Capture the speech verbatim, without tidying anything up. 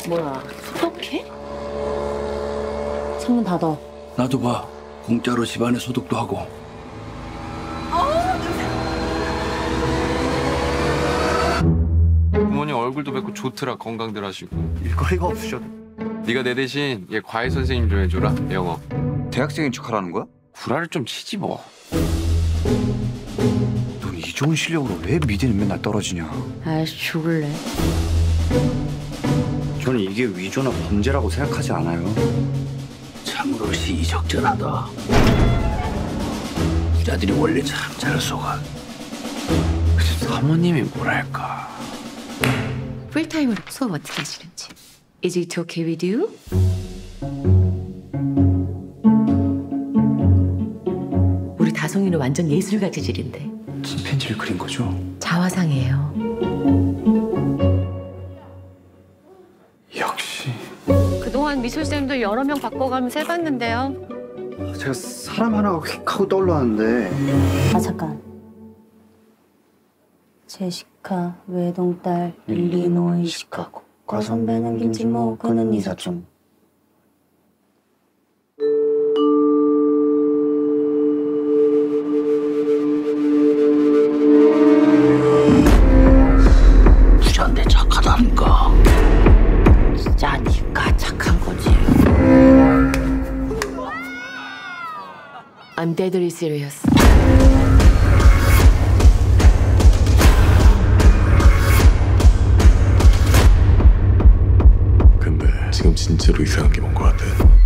뭐야, 소독해? 창문 닫아. 나도 봐. 공짜로 집안에 소독도 하고. 부모님 얼굴도 뵙고 좋더라. 건강들 하시고. 일거리가 없으셔도. 네가 내 대신 얘 과외 선생님 좀 해줘라. 영어. 대학생인 척하라는 거야? 구라를 좀 치지 뭐. 넌 이 좋은 실력으로 왜 미대는 맨날 떨어지냐? 아이씨, 죽을래. 저는 이게 위조나 범죄라고 생각하지 않아요. 참으로 시의적절하다. 부자들이 원래 참 잘 속아. 사모님이 뭐랄까. 풀타임으로 수업 어떻게 하시는지. Is it okay with you? 우리 다송이는 완전 예술가 재질인데. 침팬지를 그린 거죠? 자화상이에요. 역시. 그동안 미술쌤도 여러 명 바꿔가면서 해봤는데요. 제가 사람 하나가 휙 하고 떠올랐는데. 아 잠깐. 제시카 외동딸 일리노이 시카고 과선배는 김치모 그는 이사촌. 부자인데 착하다니까. 진짜 니가 착한 거지. I'm deadly serious. 근데 지금 진짜로 이상한 게 뭔 것 같아.